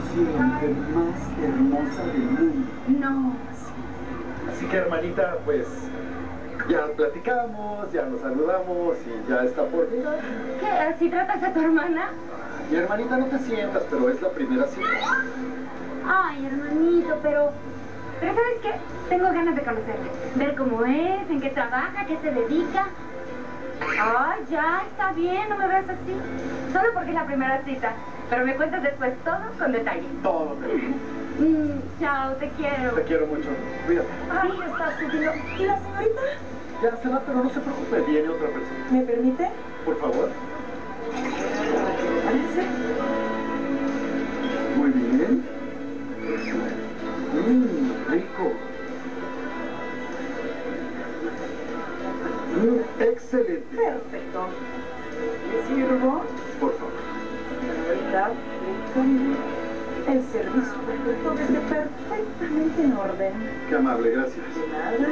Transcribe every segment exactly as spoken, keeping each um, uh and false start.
siempre más hermosa del mundo. No. Así que, hermanita, pues ya platicamos, ya nos saludamos y ya está por llegar. ¿Qué? ¿Así tratas a tu hermana? Y hermanita, no te sientas, pero es la primera cita. Ay, hermanito, pero... Pero ¿sabes qué? Tengo ganas de conocerla. Ver cómo es, en qué trabaja, qué se dedica. Ay, ya, está bien, no me veas así. Solo porque es la primera cita. Pero me cuentas después todo con detalle. Todo te digo. Mm, chao, te quiero. Te quiero mucho. Cuídate. Ay, está subiendo. ¿Y la señorita? Ya se va, pero no se preocupe, viene otra persona. ¿Me permite? Por favor. Parece. Muy bien. Mmm, rico. Mmm, excelente. Perfecto. ¿Le sirvo? Por favor. Señorita, el servicio perfecto esté perfectamente en orden. Qué amable, gracias. De nada.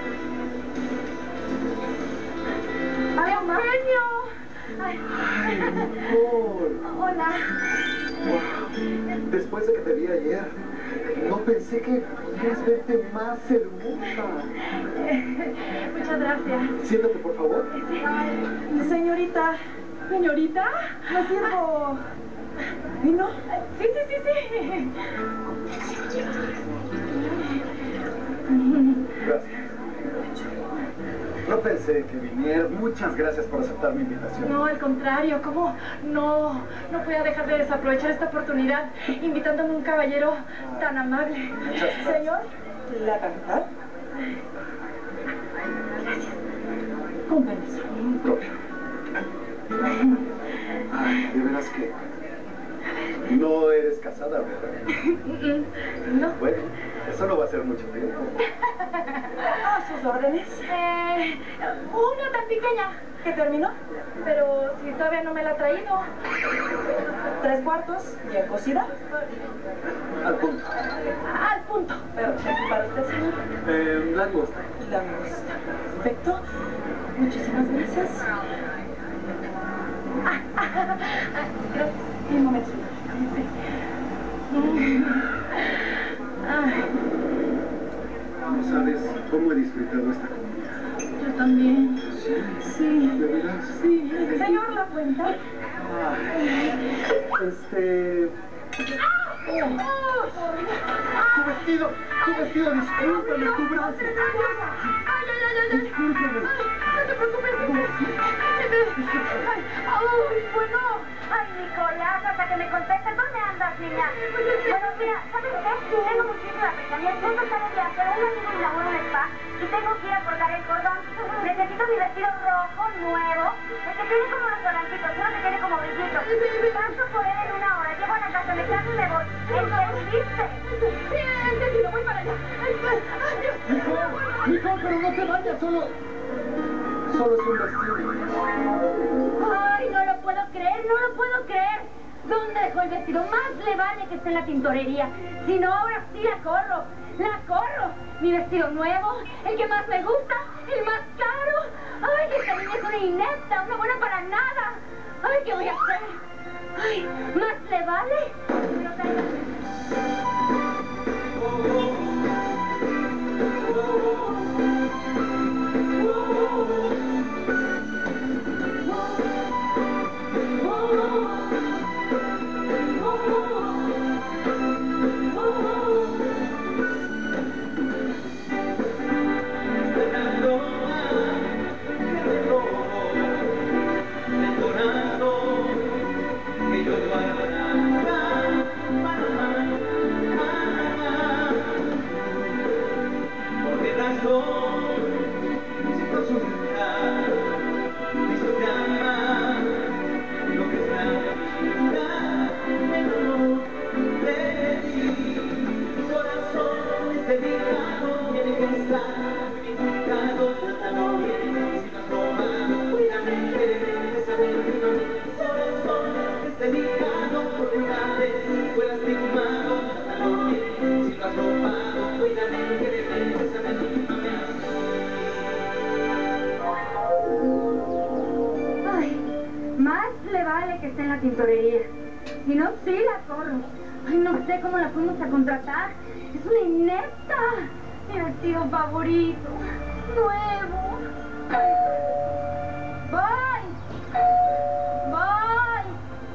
¡Ay, mamá! Ay. Ay, amor. Hola. Wow. Después de que te vi ayer, no pensé que pudieras verte más hermosa. Muchas gracias. Siéntate, por favor. Ay, señorita. ¿Señorita? ¿Le sirvo vino? Sí, sí, sí, sí. Gracias. No pensé que vinieras. Muchas gracias por aceptar mi invitación. No, al contrario, ¿cómo? No, no voy a dejar de desaprovechar esta oportunidad invitándome a un caballero tan amable. Muchas gracias. Señor, ¿la capital? Con permiso. Propio. Ay, de veras que no eres casada, ¿verdad? No. Bueno, eso no va a ser mucho tiempo. A sus órdenes. Eh, una tan pequeña, ¿Qué terminó? pero si todavía no me la ha traído. Tres cuartos, bien cocida. Al punto. Al punto. Perfecto. ¿Para usted, señor? Eh, langosta. Langosta. Perfecto. Muchísimas gracias. Gracias. Un momento. Ay, No sabes cómo he disfrutado esta comida. yo también. Sí, Sí. ¿de veras? Sí. Señor, ¿la cuenta? Ay, este... Tu vestido, tu vestido, discúlpame, tu brazo. Ay, ay, ay, ay, ay. Discúlpame. Ay, no te preocupes. Ay, ay, bueno. Ay, Nicolás, hasta que me contestes, ¿dónde andas, niña? Bueno, mira, ¿sabes qué? Tengo muchísima prisa. Mi esposo está de viaje, un amigo inaugura un spa y tengo que ir a cortar el cordón. Necesito mi vestido rojo, nuevo, el que tiene como los volantitos, uno que tiene como brillitos. Paso por él en una hora, llego a la casa, me caso y me voy. ¿Entendiste? Sí, entendido, voy para allá. Ay, adiós. Nicole, Nicole, pero no te vayas, solo... Solo es un vestido. Ay, no lo puedo creer, no lo puedo creer. ¿Dónde dejó el vestido? Más le vale que esté en la tintorería. Si no, ahora sí la corro. La corro. Mi vestido nuevo, el que más me gusta, el más caro. Ay, esta niña es una inepta, una buena para nada. Ay, ¿qué voy a hacer? Ay, más le vale. Pero traiga- Ay, más le vale que esté en la tintorería. Si no, sí la corro. Ay, no sé cómo la fuimos a contratar. Es una inepta. Mi vestido favorito. Nuevo. Bye. Bye.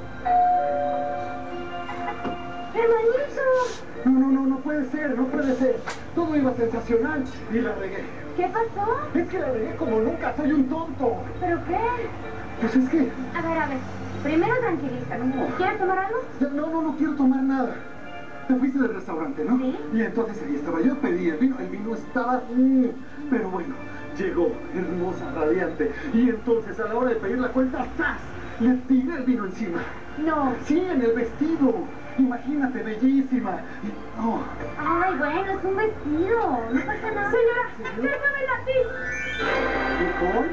Hermanito. No, no, no, no puede ser, no puede ser. Todo iba sensacional y la regué. ¿Qué pasó? Es que la regué como nunca, soy un tonto. ¿Pero qué? Pues es que... A ver, a ver. Primero tranquilízate. No. ¿Quieres tomar algo? No, no, no quiero tomar nada. Te fuiste del restaurante, ¿no? Sí. Y entonces ahí estaba yo, pedí el vino, el vino estaba... mm, pero bueno, llegó, hermosa, radiante. Y entonces a la hora de pedir la cuenta, ¡zas! Le tiré el vino encima. No. Sí, en el vestido. Imagínate, bellísima. Y- oh. Ay, bueno, es un vestido. No pasa nada. Señora, sírvame a ti. ¿Nicole?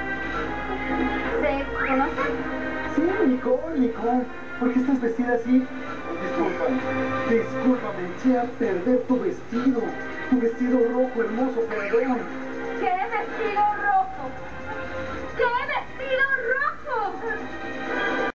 ¿Se conocen? Sí, Nicole, Nicole. ¿Por qué estás vestida así? Discúlpame, discúlpame, eché a perder tu vestido. Tu vestido rojo, hermoso, perdón. ¿Qué vestido